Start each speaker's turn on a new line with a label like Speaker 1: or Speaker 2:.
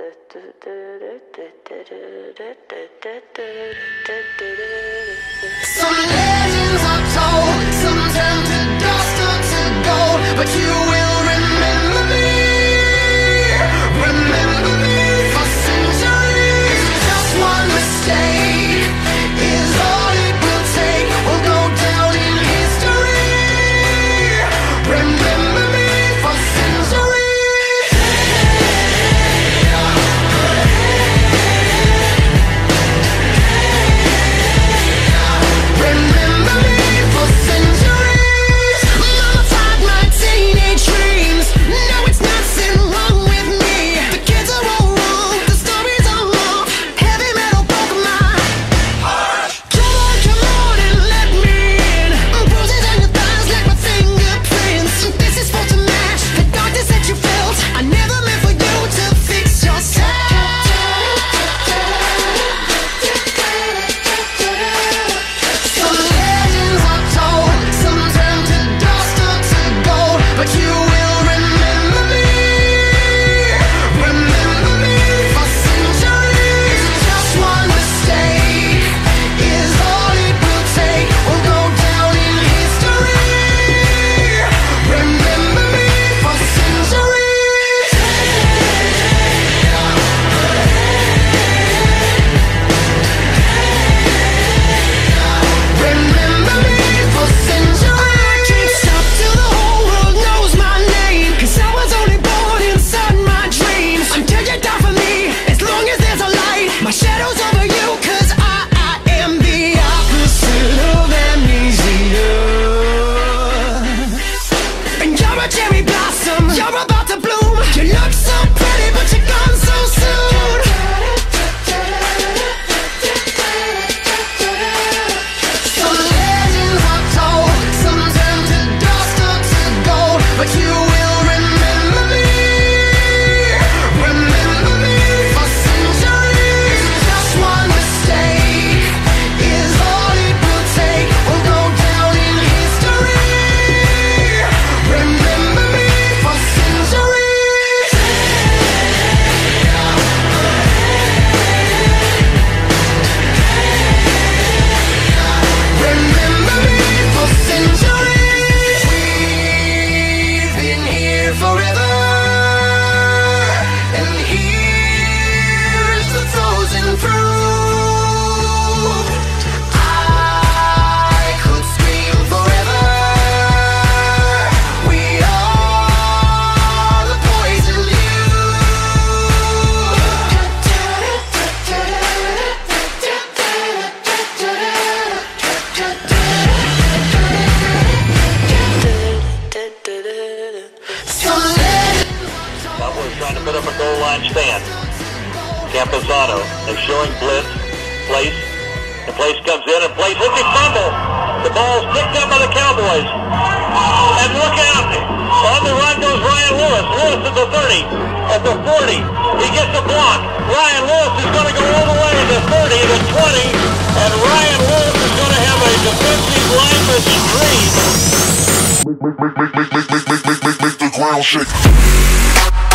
Speaker 1: Some legends are told, some turn to dust or to gold, but you will remember me for centuries. Just one mistake is all it will take. We'll go down in history. Remember me for centuries. Remember me for centuries. Mama tied my teenage dreams. No, it's nothing wrong with me. The kids are all wrong, the stories are wrong. Heavy metal broke my heart. Come on and let me in. Bruises on your thighs like my fingerprints. This is for to match the darkness that you felt. I never meant for you to fix yourself. Some legends are told, some turn to dust or to gold, but you will remember me for centuries. Just one mistake is all it will take. We'll go down in history. Remember me for centuries. Remember me for centuries. I can't stop till the whole world knows my name, 'cause I was only born inside my dreams. Until you die for me, as long as there's a light, my shadow's over you, 'cause I am the opposite of amnesia. And you're a cherry blossom, you're about to bloom. You look so pretty, but you're gone so soon. Some legends are told, some turn to dust or to gold, but you will remember me for centuries. Just one mistake is all it will take. We'll go down in history. Remember me for centuries. Remember me for centuries. We've been here forever, and here's the frozen proof. I could scream forever. We are the poison Some legends
Speaker 2: Cowboys trying to put up a goal line stand. Camposano is showing blitz. Place. The place comes in and Place looking fumble. The ball's picked up by the Cowboys. And look out! On the run goes Ryan Lewis. Lewis at the 30. At the 40. He gets a block. Ryan Lewis is going to go all the way to 30, to 20. And Ryan Lewis is going to have a defensive lineman stream.
Speaker 3: Make the ground shake.